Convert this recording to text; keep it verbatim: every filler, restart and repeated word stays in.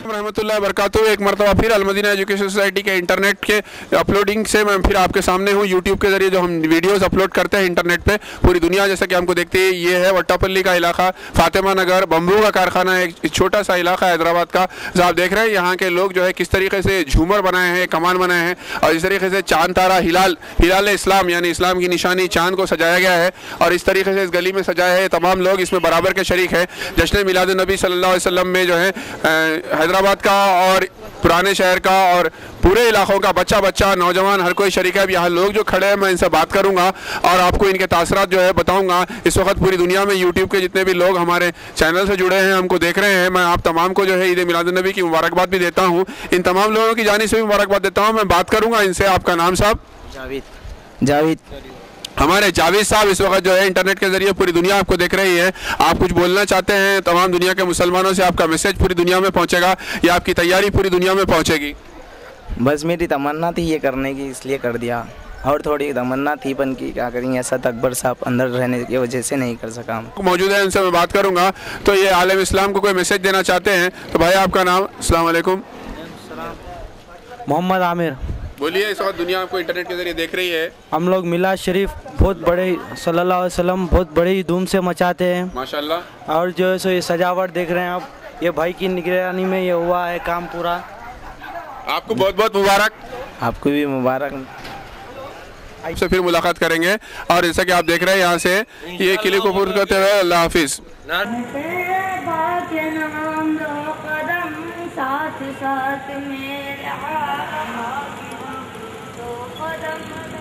रहमतुल्लाहि बरकातहू। एक मरतबा फिर अलमदीना एजुकेशन सोसाइटी के इंटरनेट के अपलोडिंग से मैं फिर आपके सामने हूँ। यूट्यूब के ज़रिए जो हम वीडियोस अपलोड करते हैं इंटरनेट पे, पूरी दुनिया जैसा कि हमको देखती है। ये है वट्टापल्ली का इलाका, फातिमा नगर, बम्बू का कारखाना है, एक छोटा सा इलाका हैदराबाद का। जो आप देख रहे हैं यहाँ के लोग जो है किस तरीके से झूमर बनाए हैं, कमान बनाए हैं, और इस तरीके से चांद तारा हिलाल हिलाल इस्लाम यानी इस्लाम की निशानी चांद को सजाया गया है, और इस तरीके से इस गली में सजाया है। तमाम लोग इसमें बराबर के शरीक है। जश्न मिलाद नबी सल्लल्लाहु अलैहि वसल्लम में जो है हैदराबाद का और पुराने शहर का और पूरे इलाकों का बच्चा बच्चा नौजवान हर कोई शरीक है। अब यहाँ लोग जो खड़े हैं मैं इनसे बात करूँगा और आपको इनके तासरात जो है बताऊँगा। इस वक्त पूरी दुनिया में यूट्यूब के जितने भी लोग हमारे चैनल से जुड़े हैं, हमको देख रहे हैं, मैं आप तमाम को जो है ईद मिलाद नबी की मुबारकबाद भी देता हूँ। इन तमाम लोगों की जानिब से भी मुबारकबाद देता हूँ। मैं बात करूँगा इनसे। आपका नाम साहब? जावेद। जावेद हमारे जावेद साहब इस वक्त जो है इंटरनेट के जरिए पूरी दुनिया आपको देख रही है। आप कुछ बोलना चाहते हैं? तमाम दुनिया के मुसलमानों से आपका मैसेज पूरी दुनिया में पहुंचेगा या आपकी तैयारी पूरी दुनिया में पहुंचेगी? बस मेरी तमन्ना थी ये करने की, इसलिए कर दिया। और थोड़ी तमन्ना थी पन की, क्या करेंगे, असद अकबर साहब अंदर रहने की वजह से नहीं कर सका। मौजूद है, इनसे मैं बात करूँगा। तो ये आलम इस्लाम को कोई मैसेज देना चाहते हैं तो भाई आपका नाम? अस्सलाम वालेकुम। मोहम्मद आमिर। बोलिए। इस वक्त दुनिया आपको इंटरनेट के जरिए देख रही है। हम लोग मिलाद शरीफ बहुत बड़े सल्लल्लाहु अलैहि वसल्लम बहुत बड़ी धूम से मचाते हैं माशाल्लाह। और जो है सो ये सजावट देख रहे हैं आप, ये भाई की निगरानी में ये हुआ है काम पूरा। आपको बहुत बहुत मुबारक। आपको भी मुबारक। आपसे फिर मुलाकात करेंगे। और जैसा कि आप देख रहे हैं यहाँ से ये किले को पूर्ण करते हुए अल्लाह हाफिज़। साथ साथ मेरा